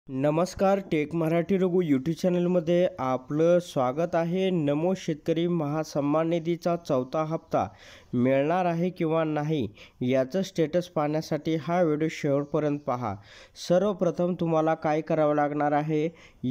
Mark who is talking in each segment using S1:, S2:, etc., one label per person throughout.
S1: नमस्कार, take Marathi Raghu YouTube चॅनलमध्ये आपलं स्वागत आहे। नमो शेतकरी महासन्मान निधीचा चौथा हप्ता मिळणार आहे किंवा नाही याचं स्टेटस पाहण्यासाठी हा व्हिडिओ शेवटपर्यंत पहा। सर्वप्रथम तुम्हाला काय करावं लागणार आहे,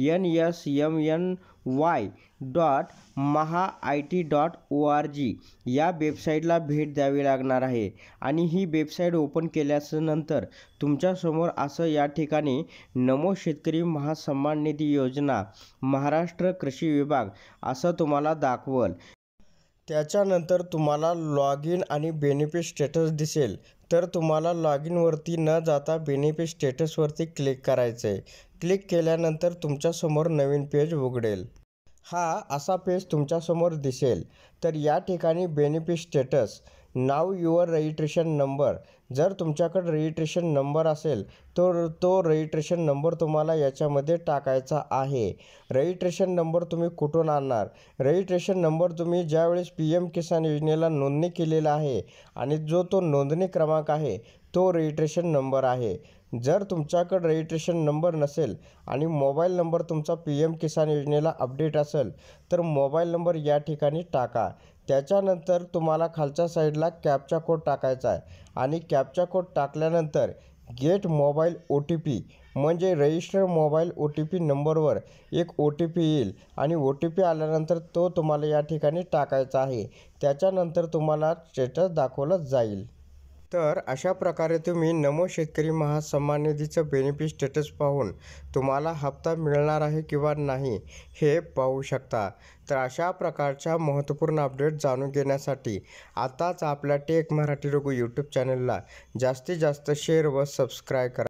S1: nsmny.mahaIT.org या वेबसाईटला भेट द्यावी लागणार आहे आणि ही वेबसाईट ओपन केल्यानंतर तुमच्यासमोर असं या ठिकाणी नमो शेतकरी महासन्मान निधी योजना महाराष्ट्र कृषी विभाग असं तुम्हाला दाखवल। त्याच्यानंतर तुम्हाला लॉग इन आणि बेनिफिट स्टेटस दिसेल, तर तुम्हाला लॉग इनवरती न जाता बेनिफिट स्टेटसवरती क्लिक करायचं आहे। क्लिक केल्यानंतर तुमच्यासमोर नवीन पेज उघडेल। हा असा पेज तुमच्यासमोर दिसेल। तर या ठिकाणी बेनिफिट स्टेटस नाव युअर रजिस्ट्रेशन नंबर, जर तुमच्याकडे रजिस्ट्रेशन नंबर असेल तर तो रजिस्ट्रेशन नंबर तुम्हाला याच्यामध्ये टाकायचा आहे। रजिस्ट्रेशन नंबर तुम्ही कुठून आणणार? रजिस्ट्रेशन नंबर तुम्ही ज्यावेळेस PM किसान योजनेला नोंदणी केलेला आहे आणि जो तो नोंदणी क्रमांक आहे तो रजिस्ट्रेशन नंबर आहे। जर तुमच्याकडे रजिस्ट्रेशन नंबर नसेल आणि मोबाईल नंबर तुमचा PM किसान योजनेला अपडेट असेल तर मोबाईल नंबर या ठिकाणी टाका। त्याच्यानंतर तुम्हाला खालच्या साईडला कॅप्चा कोड टाकायचा आहे आणि कॅप्चा कोड टाकल्यानंतर गेट मोबाईल OTP म्हणजे रजिस्टर मोबाईल OTP नंबरवर एक OTP येईल आणि OTP आल्यानंतर तो तुम्हाला या ठिकाणी टाकायचा आहे। त्याच्यानंतर तुम्हाला स्टेटस दाखवलं जाईल। तर अशा प्रकारे तुम्ही नमो शेतकरी महासन्मान निधीचं बेनिफिट स्टेटस पाहून तुम्हाला हप्ता मिळणार आहे किंवा नाही हे पाहू शकता। तर अशा प्रकारच्या महत्त्वपूर्ण अपडेट जाणून घेण्यासाठी आताच आपल्या टेक मराठी रघु यूट्यूब चॅनलला जास्तीत जास्त शेअर व सबस्क्राईब करा।